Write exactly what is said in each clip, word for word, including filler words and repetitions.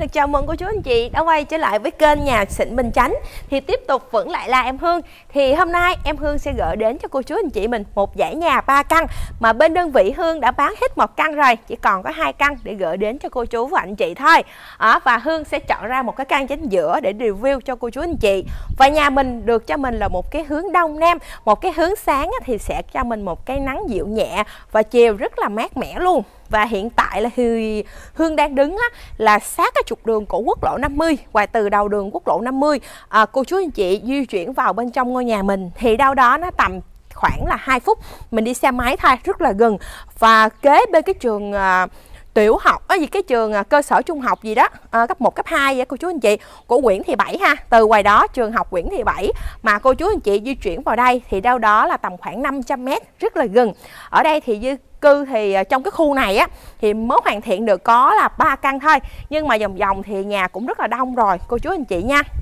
được chào mừng cô chú anh chị đã quay trở lại với kênh Nhà Xịn Bình Chánh. Thì tiếp tục vẫn lại là em Hương. Thì hôm nay em Hương sẽ gửi đến cho cô chú anh chị mình một dãy nhà ba căn mà bên đơn vị Hương đã bán hết một căn rồi, chỉ còn có hai căn để gửi đến cho cô chú và anh chị thôi. À, và Hương sẽ chọn ra một cái căn chính giữa để review cho cô chú anh chị. Và nhà mình được cho mình là một cái hướng đông nam, một cái hướng sáng thì sẽ cho mình một cái nắng dịu nhẹ và chiều rất là mát mẻ luôn. Và hiện tại là thì Hương đang đứng á, là sát cái trục đường của quốc lộ năm mươi. Và từ đầu đường quốc lộ năm mươi à, cô chú anh chị di chuyển vào bên trong ngôi nhà mình thì đâu đó nó tầm khoảng là hai phút mình đi xe máy thôi, rất là gần. Và kế bên cái trường à, tiểu học á, gì cái trường à, cơ sở trung học gì đó à, cấp một cấp hai vậy cô chú anh chị, của Nguyễn Thị Bảy ha. Từ ngoài đó trường học Nguyễn Thị Bảy mà cô chú anh chị di chuyển vào đây thì đâu đó là tầm khoảng năm trăm mét, rất là gần. Ở đây thì dư cư thì trong cái khu này á thì mới hoàn thiện được có là ba căn thôi, nhưng mà vòng vòng thì nhà cũng rất là đông rồi cô chú anh chị nha.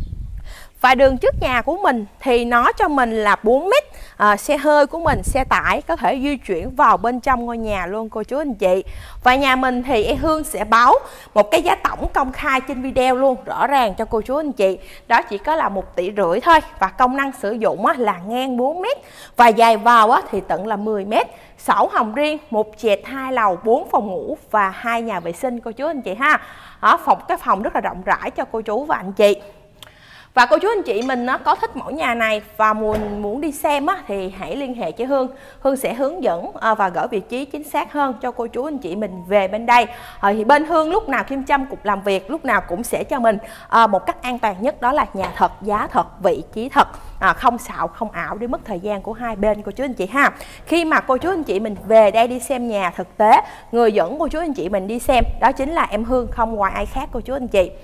Và đường trước nhà của mình thì nó cho mình là bốn mét, à, xe hơi của mình, xe tải có thể di chuyển vào bên trong ngôi nhà luôn cô chú anh chị. Và nhà mình thì em Hương sẽ báo một cái giá tổng công khai trên video luôn, rõ ràng cho cô chú anh chị. Đó chỉ có là một tỷ rưỡi thôi. Và công năng sử dụng á, là ngang bốn mét và dài vào á, thì tận là mười mét. Sổ hồng riêng, một trệt hai lầu, bốn phòng ngủ và hai nhà vệ sinh cô chú anh chị ha. Đó, phòng cái phòng rất là rộng rãi cho cô chú và anh chị. Và cô chú anh chị mình nó có thích mẫu nhà này và muốn muốn đi xem á, thì hãy liên hệ với Hương. Hương sẽ hướng dẫn à, và gửi vị trí chính xác hơn cho cô chú anh chị mình về bên đây. À, thì bên Hương lúc nào Kim Trâm cục làm việc lúc nào cũng sẽ cho mình à, một cách an toàn nhất, đó là nhà thật, giá thật, vị trí thật, à, không xạo, không ảo để mất thời gian của hai bên cô chú anh chị ha. Khi mà cô chú anh chị mình về đây đi xem nhà thực tế, người dẫn cô chú anh chị mình đi xem đó chính là em Hương, không ngoài ai khác cô chú anh chị.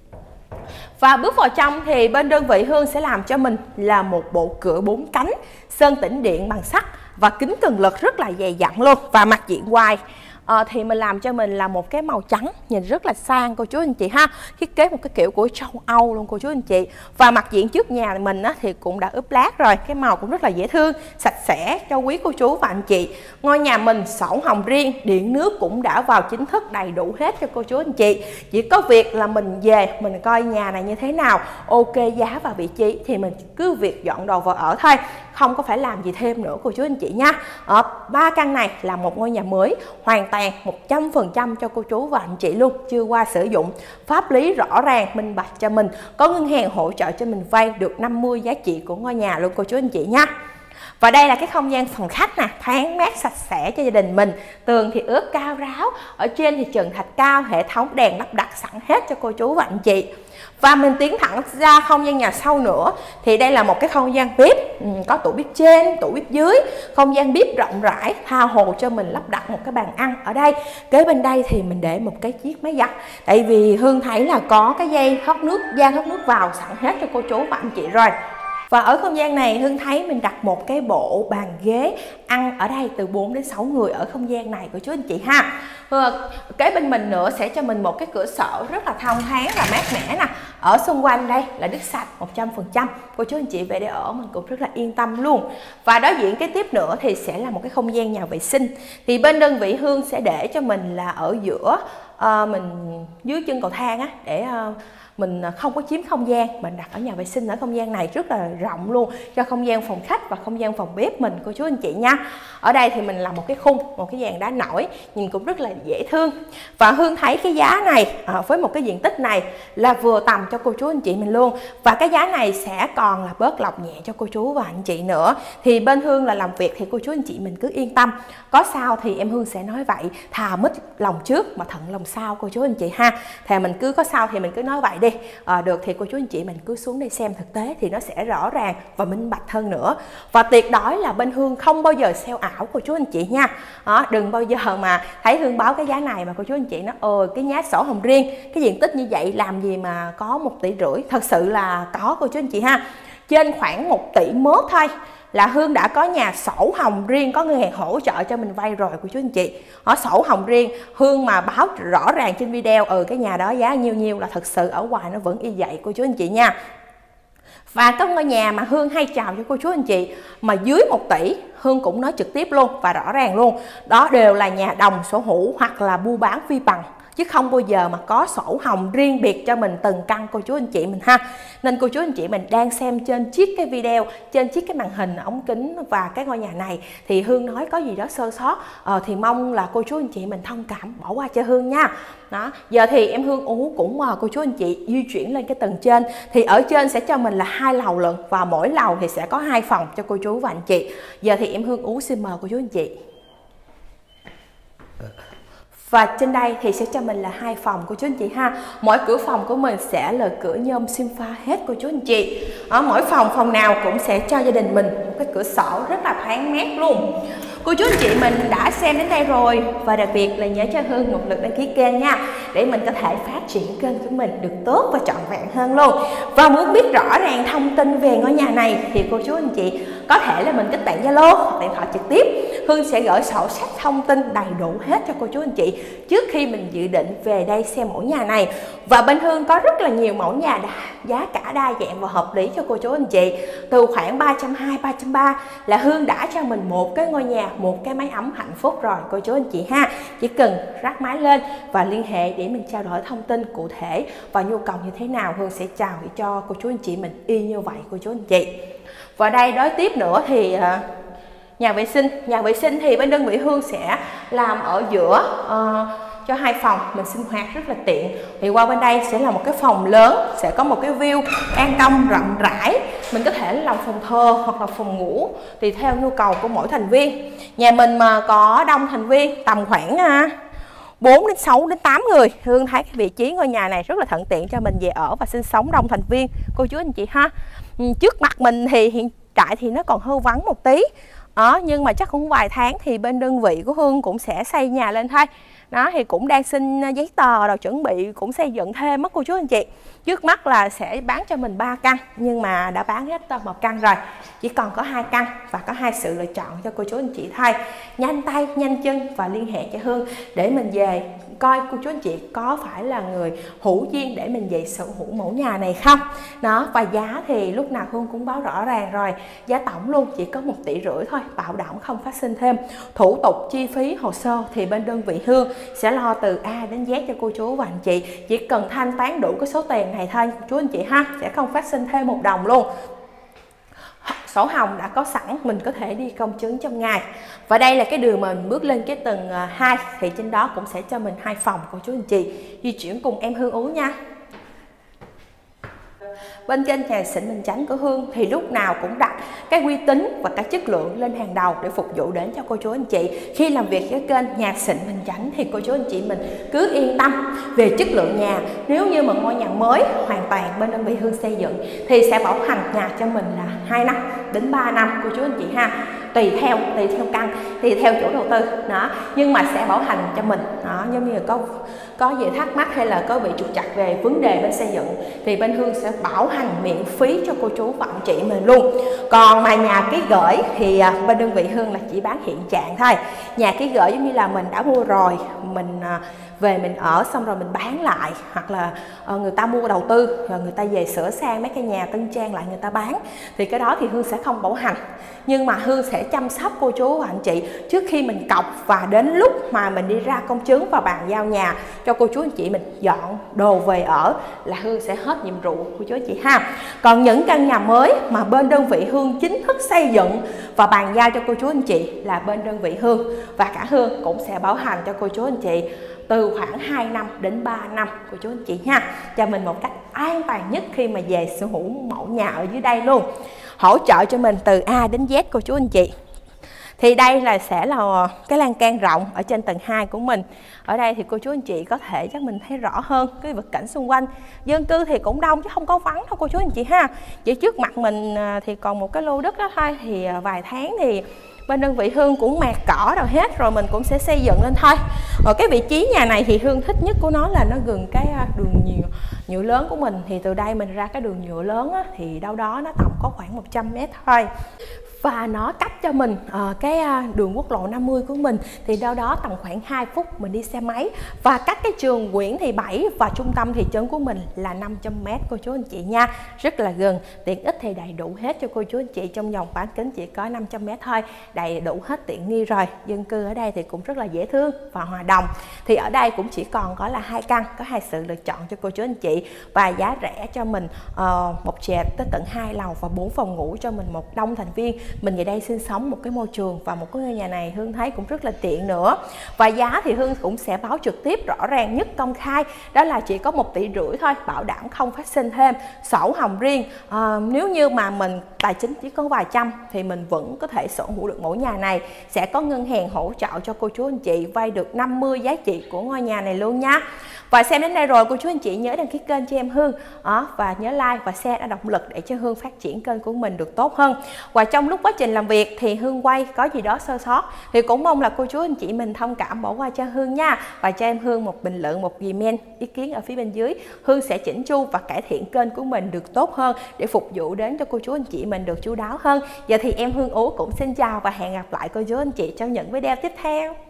Và bước vào trong thì bên đơn vị Hương sẽ làm cho mình là một bộ cửa bốn cánh, sơn tĩnh điện bằng sắt và kính cường lực rất là dày dặn luôn. Và mặt diện ngoài à, thì mình làm cho mình là một cái màu trắng nhìn rất là sang cô chú anh chị ha, thiết kế một cái kiểu của châu Âu luôn cô chú anh chị. Và mặt diện trước nhà mình á, thì cũng đã ướp lát rồi, cái màu cũng rất là dễ thương, sạch sẽ cho quý cô chú và anh chị. Ngôi nhà mình sổ hồng riêng, điện nước cũng đã vào chính thức đầy đủ hết cho cô chú anh chị. Chỉ có việc là mình về mình coi nhà này như thế nào, ok giá và vị trí thì mình cứ việc dọn đồ vào ở thôi, không có phải làm gì thêm nữa cô chú anh chị nha. Ở ba căn này là một ngôi nhà mới hoàn toàn một trăm phần trăm cho cô chú và anh chị luôn, chưa qua sử dụng, pháp lý rõ ràng minh bạch cho mình, có ngân hàng hỗ trợ cho mình vay được năm mươi giá trị của ngôi nhà luôn cô chú anh chị nha. Và đây là cái không gian phòng khách nè, thoáng mát sạch sẽ cho gia đình mình. Tường thì ướp cao ráo, ở trên thì trần thạch cao, hệ thống đèn lắp đặt sẵn hết cho cô chú và anh chị. Và mình tiến thẳng ra không gian nhà sau nữa thì đây là một cái không gian bếp, ừ, có tủ bếp trên, tủ bếp dưới, không gian bếp rộng rãi, tha hồ cho mình lắp đặt một cái bàn ăn ở đây. Kế bên đây thì mình để một cái chiếc máy giặt, tại vì Hương thấy là có cái dây thoát nước, gian thoát nước vào sẵn hết cho cô chú và anh chị rồi. Và ở không gian này Hương thấy mình đặt một cái bộ bàn ghế ăn ở đây từ bốn đến sáu người ở không gian này của chú anh chị ha. Kế bên mình nữa sẽ cho mình một cái cửa sổ rất là thông thoáng và mát mẻ nè. Ở xung quanh đây là nước sạch một trăm phần trăm. Cô chú anh chị về đây ở mình cũng rất là yên tâm luôn. Và đối diện cái tiếp nữa thì sẽ là một cái không gian nhà vệ sinh. Thì bên đơn vị Hương sẽ để cho mình là ở giữa uh, mình dưới chân cầu thang á, để uh, mình không có chiếm không gian, mình đặt ở nhà vệ sinh ở không gian này rất là rộng luôn, cho không gian phòng khách và không gian phòng bếp mình cô chú anh chị nha. Ở đây thì mình làm một cái khung, một cái dàn đá nổi nhìn cũng rất là dễ thương. Và Hương thấy cái giá này à, với một cái diện tích này là vừa tầm cho cô chú anh chị mình luôn. Và cái giá này sẽ còn là bớt lọc nhẹ cho cô chú và anh chị nữa. Thì bên Hương là làm việc thì cô chú anh chị mình cứ yên tâm, có sao thì em Hương sẽ nói vậy, thà mít lòng trước mà thận lòng sau cô chú anh chị ha. Thà mình cứ có sao thì mình cứ nói vậy đi. À, được thì cô chú anh chị mình cứ xuống đây xem thực tế thì nó sẽ rõ ràng và minh bạch hơn nữa. Và tuyệt đối là bên Hương không bao giờ sale ảo cô chú anh chị nha. À, đừng bao giờ mà thấy Hương báo cái giá này mà cô chú anh chị nói ồ cái giá sổ hồng riêng cái diện tích như vậy làm gì mà có một tỷ rưỡi. Thật sự là có cô chú anh chị ha, trên khoảng một tỷ mốt thôi là Hương đã có nhà sổ hồng riêng, có ngân hàng hỗ trợ cho mình vay rồi cô chú anh chị. Ở sổ hồng riêng Hương mà báo rõ ràng trên video ừ cái nhà đó giá nhiêu nhiêu là thật sự ở ngoài nó vẫn y vậy cô chú anh chị nha. Và có ngôi nhà mà Hương hay chào cho cô chú anh chị mà dưới một tỷ Hương cũng nói trực tiếp luôn và rõ ràng luôn, đó đều là nhà đồng sở hữu hoặc là mua bán phi bằng, chứ không bao giờ mà có sổ hồng riêng biệt cho mình từng căn cô chú anh chị mình ha. Nên cô chú anh chị mình đang xem trên chiếc cái video, trên chiếc cái màn hình ống kính và cái ngôi nhà này thì Hương nói có gì đó sơ sót ờ, thì mong là cô chú anh chị mình thông cảm bỏ qua cho Hương nha. Đó, giờ thì em Hương Ú cũng mời cô chú anh chị di chuyển lên cái tầng trên. Thì ở trên sẽ cho mình là hai lầu lận, và mỗi lầu thì sẽ có hai phòng cho cô chú và anh chị. Giờ thì em Hương Ú xin mời cô chú anh chị. Và trên đây thì sẽ cho mình là hai phòng cô chú anh chị ha. Mỗi cửa phòng của mình sẽ là cửa nhôm sim pha hết cô chú anh chị. Ở mỗi phòng phòng nào cũng sẽ cho gia đình mình một cái cửa sổ rất là thoáng mát luôn. Cô chú anh chị mình đã xem đến đây rồi, và đặc biệt là nhớ cho Hương một lượt đăng ký kênh nha, để mình có thể phát triển kênh của mình được tốt và trọn vẹn hơn luôn. Và muốn biết rõ ràng thông tin về ngôi nhà này thì cô chú anh chị có thể là mình kết bạn Zalo hoặc điện thoại trực tiếp. Hương sẽ gửi sổ sách thông tin đầy đủ hết cho cô chú anh chị trước khi mình dự định về đây xem mẫu nhà này. Và bên Hương có rất là nhiều mẫu nhà đa, giá cả đa dạng và hợp lý cho cô chú anh chị. Từ khoảng ba trăm hai mươi, ba trăm ba mươi là Hương đã cho mình một cái ngôi nhà, một cái máy ấm hạnh phúc rồi cô chú anh chị ha. Chỉ cần ráp máy lên và liên hệ để mình trao đổi thông tin cụ thể và nhu cầu như thế nào, Hương sẽ chào cho cô chú anh chị mình y như vậy cô chú anh chị. Và đây đối tiếp nữa thì nhà vệ sinh. Nhà vệ sinh thì bên đơn vị Hương sẽ làm ở giữa uh, cho hai phòng mình sinh hoạt rất là tiện. Thì qua bên đây sẽ là một cái phòng lớn, sẽ có một cái view ban công rộng rãi. Mình có thể làm phòng thờ hoặc là phòng ngủ thì theo nhu cầu của mỗi thành viên. Nhà mình mà có đông thành viên tầm khoảng uh, bốn đến sáu đến tám người, Hương thấy cái vị trí ngôi nhà này rất là thuận tiện cho mình về ở và sinh sống đông thành viên cô chú anh chị ha. Trước mặt mình thì hiện tại thì nó còn hơi vắng một tí. Đó, nhưng mà chắc cũng vài tháng thì bên đơn vị của Hương cũng sẽ xây nhà lên thôi. Đó thì cũng đang xin giấy tờ rồi chuẩn bị cũng xây dựng thêm mất cô chú anh chị. Trước mắt là sẽ bán cho mình ba căn, nhưng mà đã bán hết một căn rồi, chỉ còn có hai căn và có hai sự lựa chọn cho cô chú anh chị thôi. Nhanh tay nhanh chân và liên hệ cho Hương để mình về coi cô chú anh chị có phải là người hữu duyên để mình về sở hữu mẫu nhà này không. Đó, và giá thì lúc nào Hương cũng báo rõ ràng rồi, giá tổng luôn chỉ có một tỷ rưỡi thôi, bảo đảm không phát sinh thêm. Thủ tục chi phí hồ sơ thì bên đơn vị Hương sẽ lo từ A đến Z cho cô chú và anh chị, chỉ cần thanh toán đủ cái số tiền này thôi chú anh chị ha, sẽ không phát sinh thêm một đồng luôn. Sổ hồng đã có sẵn, mình có thể đi công chứng trong ngày. Và đây là cái đường mà mình bước lên cái tầng hai, thì trên đó cũng sẽ cho mình hai phòng của chú anh chị. Di chuyển cùng em Hương Ú nha. Bên trên nhà xịn Bình Chánh của Hương thì lúc nào cũng đặt cái uy tín và cái chất lượng lên hàng đầu để phục vụ đến cho cô chú anh chị. Khi làm việc với kênh nhà xịn Bình Chánh thì cô chú anh chị mình cứ yên tâm về chất lượng nhà. Nếu như mà ngôi nhà mới hoàn toàn bên đơn vị Hương xây dựng thì sẽ bảo hành nhà cho mình là hai năm đến ba năm cô chú anh chị ha. Tùy theo tùy theo căn, tùy theo chủ đầu tư đó, nhưng mà sẽ bảo hành cho mình đó. Giống như là có có gì thắc mắc hay là có bị trục trặc về vấn đề bên xây dựng thì bên Hương sẽ bảo hành miễn phí cho cô chú và anh chị mình luôn. Còn mà nhà ký gửi thì bên đơn vị Hương là chỉ bán hiện trạng thôi. Nhà ký gửi giống như là mình đã mua rồi, mình về mình ở xong rồi mình bán lại, hoặc là người ta mua đầu tư rồi người ta về sửa sang mấy cái nhà tân trang lại người ta bán, thì cái đó thì Hương sẽ không bảo hành. Nhưng mà Hương sẽ chăm sóc cô chú và anh chị trước khi mình cọc, và đến lúc mà mình đi ra công chứng và bàn giao nhà cho cô chú anh chị mình dọn đồ về ở là Hương sẽ hết nhiệm vụ cô chú anh chị ha. Còn những căn nhà mới mà bên đơn vị Hương chính thức xây dựng và bàn giao cho cô chú anh chị là bên đơn vị Hương và cả Hương cũng sẽ bảo hành cho cô chú anh chị từ khoảng hai năm đến ba năm của chú anh chị ha, cho mình một cách an toàn nhất khi mà về sở hữu mẫu nhà ở dưới đây luôn. Hỗ trợ cho mình từ A đến Z cô chú anh chị. Thì đây là sẽ là cái lan can rộng ở trên tầng hai của mình. Ở đây thì cô chú anh chị có thể chắc mình thấy rõ hơn cái vật cảnh xung quanh. Dân cư thì cũng đông chứ không có vắng đâu cô chú anh chị ha. Chỉ trước mặt mình thì còn một cái lô đất đó thôi, thì vài tháng thì bên đơn vị Hương cũng mạt cỏ rồi hết rồi, mình cũng sẽ xây dựng lên thôi. Ở cái vị trí nhà này thì Hương thích nhất của nó là nó gần cái đường nhựa, nhựa lớn của mình. Thì từ đây mình ra cái đường nhựa lớn á, thì đâu đó nó tầm có khoảng một trăm mét thôi. và nó cách cho mình uh, cái uh, đường quốc lộ năm mươi của mình thì đâu đó tầm khoảng hai phút mình đi xe máy, và cách cái trường Nguyễn Thị Bảy và trung tâm thị trấn của mình là năm trăm mét cô chú anh chị nha, rất là gần. Tiện ích thì đầy đủ hết cho cô chú anh chị, trong vòng bán kính chỉ có năm trăm mét thôi, đầy đủ hết tiện nghi rồi. Dân cư ở đây thì cũng rất là dễ thương và hòa đồng. Thì ở đây cũng chỉ còn có là hai căn, có hai sự lựa chọn cho cô chú anh chị, và giá rẻ cho mình uh, một trệt tới tận hai lầu và bốn phòng ngủ cho mình một đông thành viên. Mình về đây sinh sống một cái môi trường và một cái ngôi nhà này Hương thấy cũng rất là tiện nữa. Và giá thì Hương cũng sẽ báo trực tiếp rõ ràng nhất, công khai, đó là chỉ có một tỷ rưỡi thôi, bảo đảm không phát sinh thêm, sổ hồng riêng. À, nếu như mà mình tài chính chỉ có vài trăm thì mình vẫn có thể sở hữu được ngôi nhà này. Sẽ có ngân hàng hỗ trợ cho cô chú anh chị vay được năm mươi giá trị của ngôi nhà này luôn nha. Và xem đến đây rồi, cô chú anh chị nhớ đăng ký kênh cho em Hương à, và nhớ like và share đã động lực để cho Hương phát triển kênh của mình được tốt hơn. Và trong lúc quá trình làm việc thì Hương quay có gì đó sơ sót thì cũng mong là cô chú anh chị mình thông cảm bỏ qua cho Hương nha, và cho em Hương một bình luận, một comment ý kiến ở phía bên dưới. Hương sẽ chỉnh chu và cải thiện kênh của mình được tốt hơn để phục vụ đến cho cô chú anh chị mình được chu đáo hơn. Giờ thì em Hương Ú cũng xin chào và hẹn gặp lại cô chú anh chị trong những video tiếp theo.